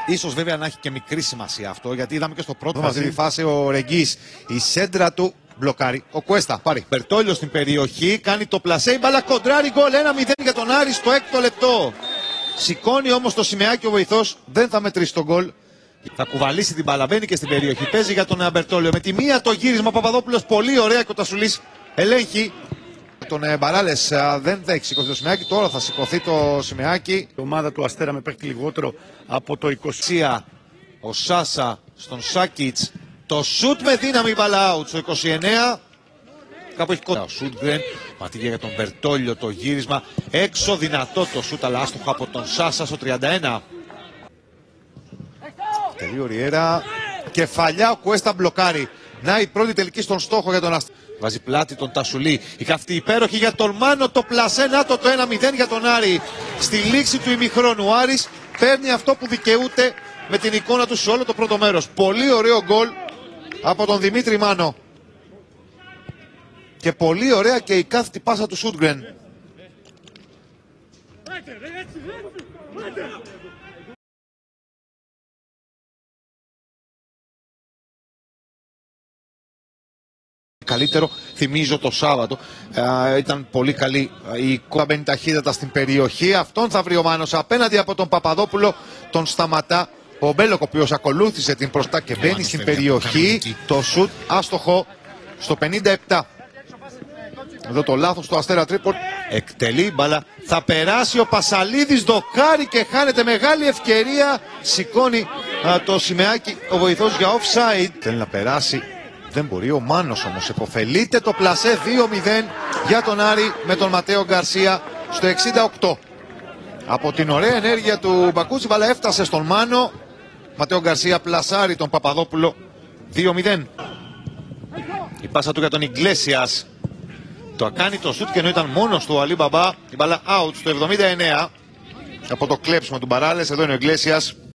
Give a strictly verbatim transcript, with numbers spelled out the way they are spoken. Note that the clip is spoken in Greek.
Ίσως βέβαια να έχει και μικρή σημασία αυτό, γιατί είδαμε και στο πρώτο μαζί τη φάση ο Ρεγγής. Η σέντρα του μπλοκάρει. Ο Κουέστα πάρει. Μπερτόλιο στην περιοχή, κάνει το πλασέ, η μπάλα κοντράρει, γκολ ένα μηδέν για τον Άρη στο έκτο λεπτό. Σηκώνει όμως το σημαίακι ο βοηθός, δεν θα μετρήσει τον γκολ. Θα κουβαλήσει την μπάλα, μπαίνει και στην περιοχή, παίζει για τον Μπερτόλιο. Με τη μία το γύρισμα, Παπαδόπουλος πολύ ωραία και ο Τασουλής ελέγχει. Τον Μπαράλες δεν θα έχει σηκωθεί το σημαίακι, τώρα θα σηκωθεί το σημαίακι. Η ομάδα του Αστέρα με παίχτη λιγότερο από το είκοσι. Ο Σάσα στον Σάκιτς, το σουτ με δύναμη, μπάλα out στο είκοσι εννέα. Κάπου έχει κοντά ο Σούτγκρεν, ματίγια για τον Μπερτόλιο το γύρισμα. Έξω δυνατό το σουτ, αλλά άστοχο από τον Σάσα στο τριάντα ένα. Τελεί ο Ριέρα. Κεφαλιά ο Κουέστα μπλοκάρει. Να η πρώτη τελική στον στόχο για τον Αστέρα. Βάζει πλάτη τον Τασουλή. Η καυτή υπέροχη για τον Μάνο. Το πλασέ. Να το το ένα μηδέν για τον Άρη. Στη λήξη του ημιχρόνου ο Άρης παίρνει αυτό που δικαιούται με την εικόνα του σε όλο το πρώτο μέρος. Πολύ ωραίο γκολ από τον Δημήτρη Μάνο. Και πολύ ωραία και η κάθετη πάσα του Σούτγκρεν. Καλύτερο, θυμίζω το Σάββατο, ε, ήταν πολύ καλή η εικόνα, μπαίνει ταχύτατα στην περιοχή. Αυτόν θα βρει ο Μάνος απέναντι από τον Παπαδόπουλο, τον σταματά ο Μπέλοκ, ο οποίος ακολούθησε την προστά και μπαίνει στην περιοχή. Το σουτ άστοχο στο πενήντα επτά. Εδώ το λάθος του Αστέρα Τρίπολη. Εκτελεί μπάλα, θα περάσει ο Πασαλίδης, δοκάρει και χάνεται μεγάλη ευκαιρία. Σηκώνει α, το σημαίακι ο βοηθός για offside. Θέλει να περάσει. Δεν μπορεί, ο Μάνος όμως επωφελείται. Το πλασέ δύο μηδέν για τον Άρη με τον Ματέο Γκαρσία στο εξήντα οκτώ. Από την ωραία ενέργεια του Μπακούτσι, μπάλα έφτασε στον Μάνο. Ματέο Γκαρσία πλασάρει τον Παπαδόπουλο δύο μηδέν. Η πάσα του για τον Ιγκλέσιας. Το κάνει το σουτ και ενώ ήταν μόνος του ο Αλί Μπαμπά. Η μπάλα out στο εβδομήντα εννέα. Από το κλέψιμο του Μπαράλες, εδώ είναι ο Ιγκλέσιας.